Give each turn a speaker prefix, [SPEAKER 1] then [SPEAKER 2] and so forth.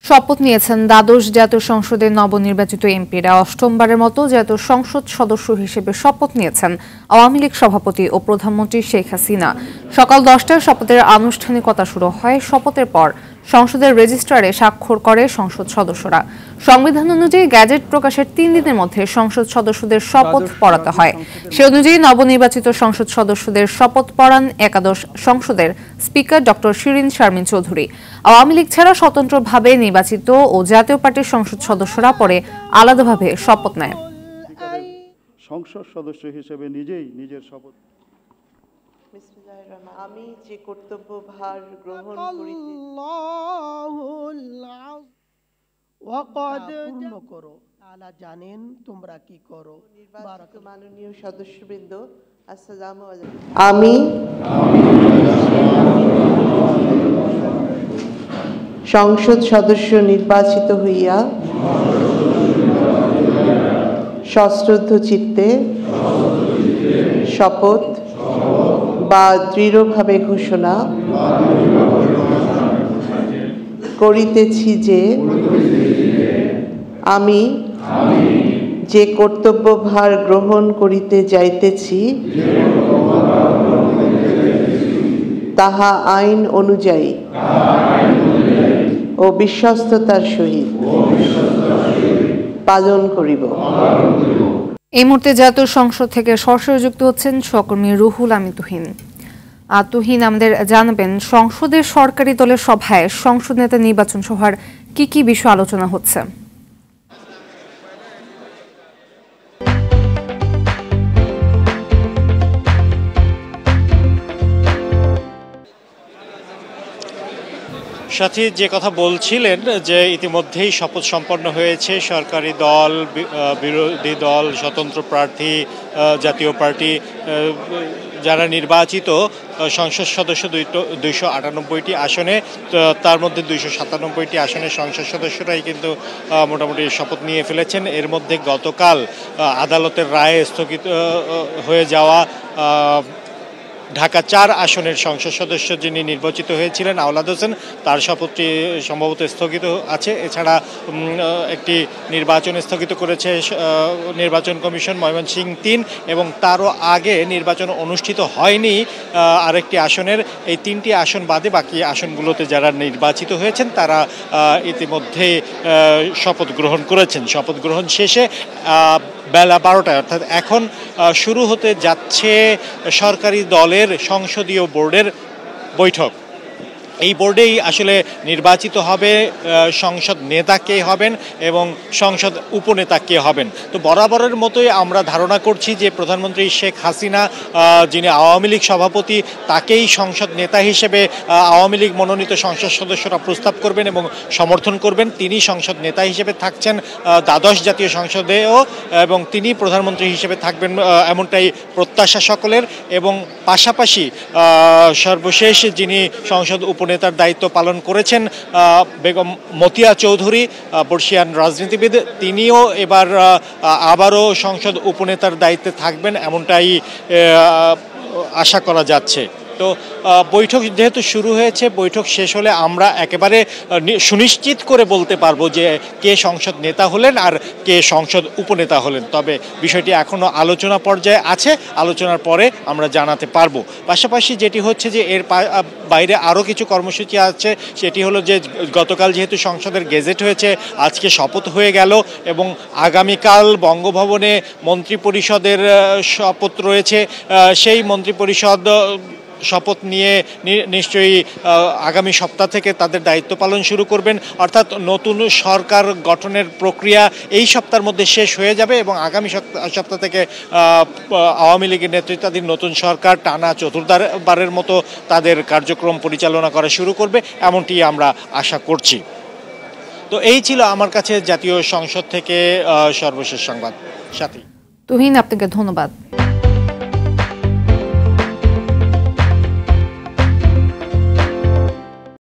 [SPEAKER 1] শপথ নিয়েছেন দ্বাদশ জাতীয় সংসদের নবনির্বাচিত এমপিরা। অষ্টমবারের মতো জাতীয় সংসদ সদস্য হিসেবে শপথ নিয়েছেন আওয়ামী লীগ সভাপতি ও প্রধানমন্ত্রী শেখ হাসিনা। সকাল 10টায় শপথের আনুষ্ঠানিকতা শুরু হয়। শপথের পর সংসদের রেজিস্ট্রারে স্বাক্ষর করে সংসদ সদস্যরা। সংবিধান অনুযায়ী গ্যাজেট প্রকাশের 3 দিনের মধ্যে সংসদ সদস্যদের শপথ পড়াতে হয়। সে অনুযায়ী নবনির্বাচিত সংসদ সদস্যদের শপথ পড়ান একাদশ সংসদের speaker doctor Shirin Sharmin Chowdhury. Awami League ছাড়া স্বতন্ত্রভাবে নির্বাচিত ও জাতীয় পার্টির সংসদ সদস্যরা পরে আলাদাভাবে শপথ নেয়।
[SPEAKER 2] সংসদ সদস্য হিসেবে নিজের শপথ।
[SPEAKER 3] আমি যে কর্তব্য ভার গ্রহণ করিতে
[SPEAKER 4] পূর্ণ করো। আল্লাহ জানেন তোমরা কি করো।
[SPEAKER 3] মাননীয় সদস্যবৃন্দ, আসসালামু আলাইকুম। আমি সংসদ সদস্য নির্বাচিত হইয়া সশ্রদ্ধ চিত্তে শপথ বা দৃঢ়ভাবে ঘোষণা করিতেছি যে আমি যে কর্তব্যভার গ্রহণ করিতে যাইতেছি তাহা আইন অনুযায়ী ও বিশ্বস্ততার সহিত পালন করিব।
[SPEAKER 1] এই মুহূর্তে জাতীয় সংসদ থেকে সরাসরি যুক্ত হচ্ছেন সহকর্মী রুহুল আমিন তুহিন। তুহিন, আমাদের জানাবেন সংসদের সরকারি দলের সভায় সংসদ নেতা নির্বাচন সভার কি বিষয় আলোচনা হচ্ছে?
[SPEAKER 5] সাথী যে কথা বলছিলেন যে ইতিমধ্যেই শপথ সম্পন্ন হয়েছে সরকারি দল, বিরোধী দল, স্বতন্ত্র প্রার্থী, জাতীয় পার্টি যারা নির্বাচিত সংসদ সদস্য 298টি আসনে, তার মধ্যে 297টি আসনে সংসদ সদস্যরাই কিন্তু মোটামুটি শপথ নিয়ে ফেলেছেন। এর মধ্যে গতকাল আদালতের রায়ে স্থগিত হয়ে যাওয়া ঢাকা 4 আসনের সংসদ সদস্য যিনি নির্বাচিত হয়েছিলেন আওলাদ হোসেন, তার শপথটি সম্ভবত স্থগিত আছে। এছাড়া একটি নির্বাচন স্থগিত করেছে নির্বাচন কমিশন ময়মনসিংহ 3, এবং তারও আগে নির্বাচন অনুষ্ঠিত হয়নি আরেকটি আসনের। এই 3টি আসন বাদে বাকি আসনগুলোতে যারা নির্বাচিত হয়েছেন তারা ইতিমধ্যে শপথ গ্রহণ করেছেন। শপথ গ্রহণ শেষে বেলা 12টায় অর্থাৎ এখন শুরু হতে যাচ্ছে সরকারি দলের সংসদীয় বোর্ডের বৈঠক। এই বোর্ডেই আসলে নির্বাচিত হবে সংসদ নেতা কে হবেন এবং সংসদ উপনেতা কে হবেন। তো বরাবরের মতোই আমরা ধারণা করছি যে প্রধানমন্ত্রী শেখ হাসিনা, যিনি আওয়ামী লীগ সভাপতি, তাকেই সংসদ নেতা হিসেবে আওয়ামী লীগ মনোনীত সংসদ সদস্যরা প্রস্তাব করবেন এবং সমর্থন করবেন। তিনি সংসদ নেতা হিসেবে থাকছেন দ্বাদশ জাতীয় সংসদেও, এবং তিনি প্রধানমন্ত্রী হিসেবে থাকবেন এমনটাই প্রত্যাশা সকলের। এবং পাশাপাশি সর্বশেষ যিনি সংসদ নেতার দায়িত্ব পালন করেছেন বেগম মতিয়া চৌধুরী, বর্ষিয়ান রাজনীতিবিদ, তিনিও এবার আবারও সংসদ উপনেতার দায়িত্বে থাকবেন এমনটাই আশা করা যাচ্ছে। তো বৈঠক যেহেতু শুরু হয়েছে, বৈঠক শেষ হলে আমরা একেবারে সুনিশ্চিত করে বলতে পারবো যে কে সংসদ নেতা হলেন আর কে সংসদ উপনেতা হলেন। তবে বিষয়টি এখনও আলোচনা পর্যায়ে আছে, আলোচনার পরে আমরা জানাতে পারবো। পাশাপাশি যেটি হচ্ছে যে এর বাইরে আরও কিছু কর্মসূচি আছে। সেটি হলো যে গতকাল যেহেতু সংসদের গেজেট হয়েছে, আজকে শপথ হয়ে গেল এবং আগামীকাল বঙ্গভবনে মন্ত্রিপরিষদের শপথ রয়েছে। সেই মন্ত্রিপরিষদ শপথ নিয়ে নিশ্চয়ই আগামী সপ্তাহ থেকে তাদের দায়িত্ব পালন শুরু করবেন। অর্থাৎ নতুন সরকার গঠনের প্রক্রিয়া এই সপ্তাহের মধ্যে শেষ হয়ে যাবে এবং আগামী সপ্তাহ থেকে আওয়ামী লীগের নেতৃত্বাধীন নতুন সরকার টানা চতুর্থবারের মতো তাদের কার্যক্রম পরিচালনা করা শুরু করবে, এমনটি আমরা আশা করছি। তো এই ছিল আমার কাছে জাতীয় সংসদ থেকে সর্বশেষ সংবাদ। সাথী
[SPEAKER 1] তুহিন, আপনাকে ধন্যবাদ।